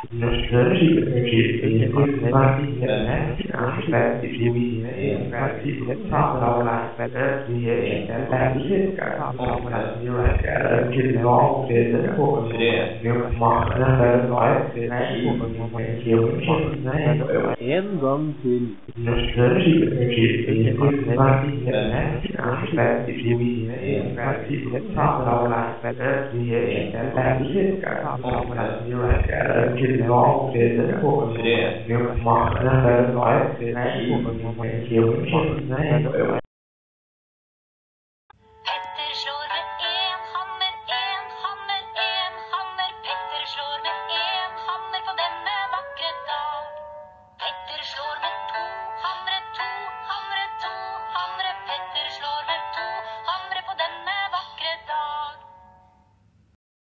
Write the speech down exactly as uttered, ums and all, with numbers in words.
Nostalgie betekent informatie en aangesluit is je wie informatie afgehaald met die en daar zit afgehaald met die en je de norm vinden voor je mag naar de live En dan kun Nostalgie betekent informatie en aangesluit is je wie informatie afgehaald met die en daar zit afgehaald met die en je de norm vinden voor je mag naar de live